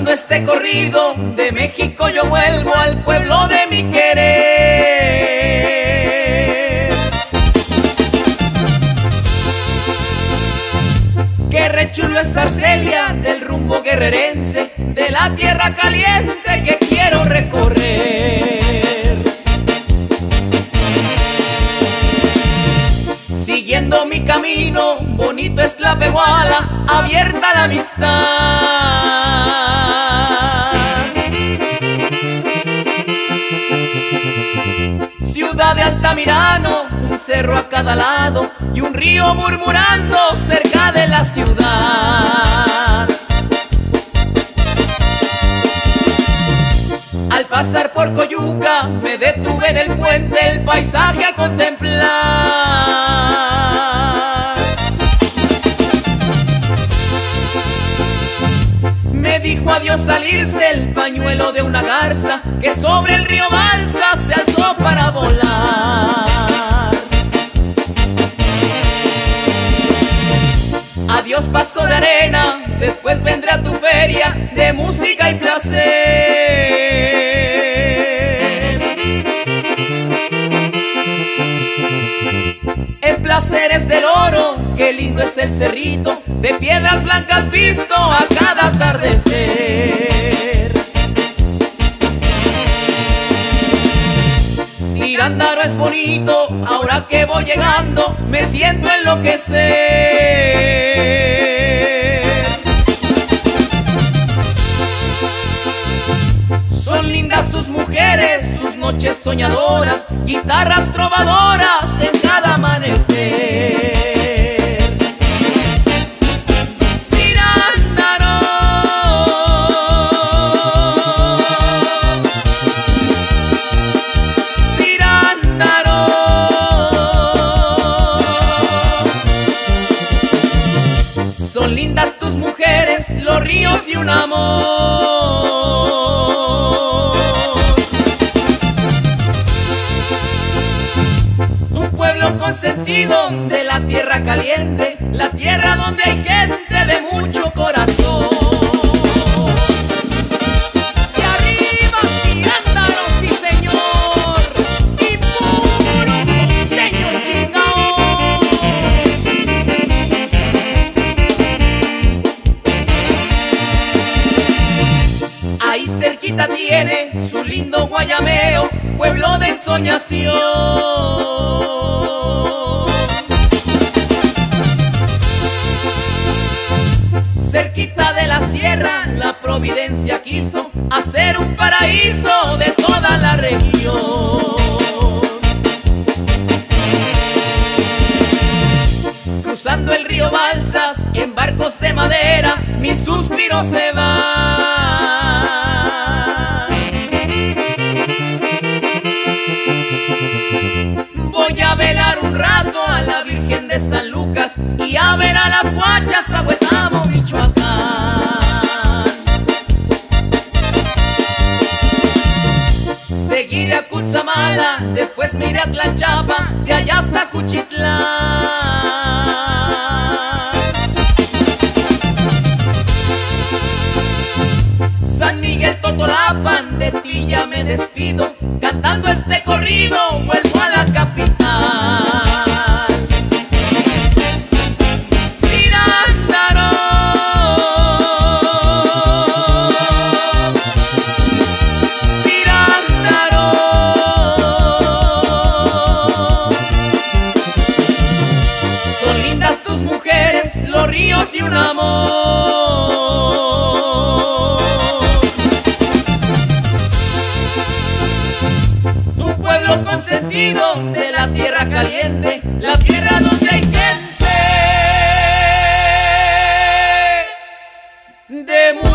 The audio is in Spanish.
Cantando este corrido de México yo vuelvo al pueblo de mi querer. Qué re chulo es Arcelia, del rumbo guerrerense, de la tierra caliente que quiero recorrer. Siguiendo mi camino, bonito es Tlapehuala, abierta la amistad. Ciudad de Altamirano, un cerro a cada lado y un río murmurando cerca de la ciudad. Al pasar por Coyuca me detuve en el puente, el paisaje a contemplar. Me dijo adiós al irse el pañuelo de una garza que sobre el río Balsa se alzó para volar. Adiós paso de arena, después vendrá tu feria de música y placer. En Placeres del Oro, qué lindo es el cerrito, de piedras blancas visto a cada atardecer. Cirándaro es bonito, ahora que voy llegando me siento enloquecer. Son lindas sus mujeres, sus noches soñadoras, guitarras trovadoras en cada amanecer. Son lindas tus mujeres, los ríos y un amor. Un pueblo consentido de la tierra caliente, la tierra donde hay gente de mucho corazón. Y arriba Cirándaro, sí señor, y puro costeño chingao. Ahí cerquita tiene su lindo Guayameo, pueblo de ensoñación. Cerquita de la sierra, la Providencia quiso hacer un paraíso de toda la región. Cruzando el río Balsas en barcos de madera, mi suspiro se va. Voy a velar un rato a la Virgen de San Lucas y a ver a las guachas a Huetamo, Michoacán. Seguiré a Cutzamala, después me iré a Tlanchapa, de allá hasta Cuchitlán. San Miguel Totolapan, de ti ya me despido, cantando este corrido vuelvo a la capital. Cirándaro, Cirándaro, son lindas tus mujeres, los ríos y un amor. Un pueblo consentido de la tierra caliente, la tierra donde hay gente de